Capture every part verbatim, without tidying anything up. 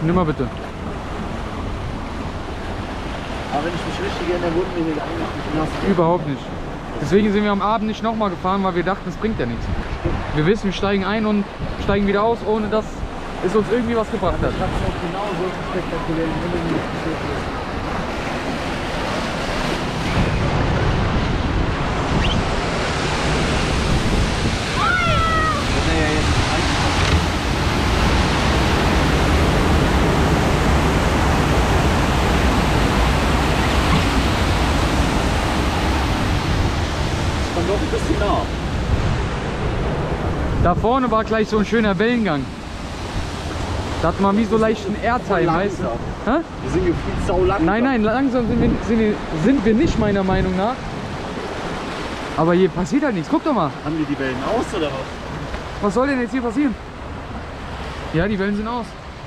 Nimm mal bitte. Aber wenn ich mich richtig erinnere, wurden wir hier eigentlich nicht nass. Überhaupt nicht. Deswegen sind wir am Abend nicht nochmal gefahren, weil wir dachten, es bringt ja nichts. Wir wissen, wir steigen ein und steigen wieder aus, ohne dass es uns irgendwie was gebracht hat. Ich habe es auch genau so spektakulär in Himmel passiert ist. Doch ein bisschen nah. Da vorne war gleich so ein schöner Wellengang. Da hat man wie so leichten Airtime, weißt du? Hä? Wir sind gefühlt sau langsam. Nein, nein, langsam sind wir, sind, wir, sind wir nicht, meiner Meinung nach. Aber hier passiert halt nichts. Guck doch mal. Haben wir die Wellen aus oder was? Was soll denn jetzt hier passieren? Ja, die Wellen sind aus.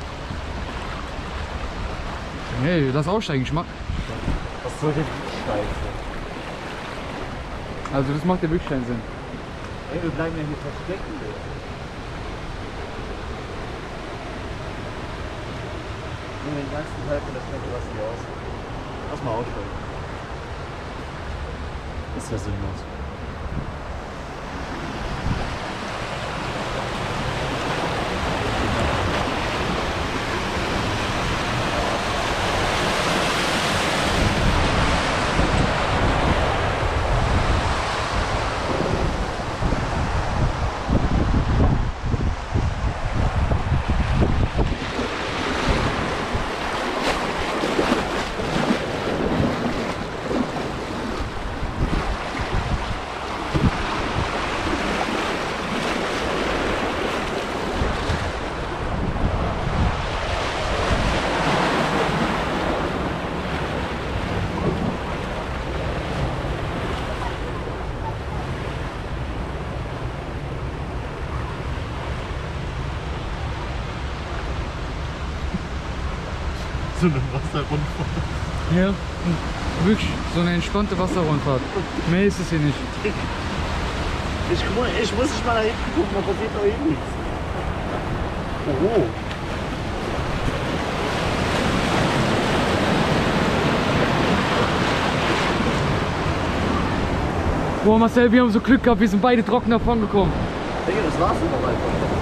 Hey, lass aussteigen, ich mach. Was soll denn die Scheiße? Also das macht ja wirklich keinen Sinn. Ey, wir bleiben ja hier verstecken. Nur den ganzen Teil von der Strecke lassen wir aus. Lass mal aussteigen. Ist ja sinnlos. So eine Wasserrundfahrt. Ja, wirklich so eine entspannte Wasserrundfahrt. Mehr ist es hier nicht. Ich, ich muss nicht mal da hinten gucken, da passiert doch eh nichts. Oh. Boah Marcel, wir haben so Glück gehabt, wir sind beide trocken davon gekommen. Digga, das war's doch einfach.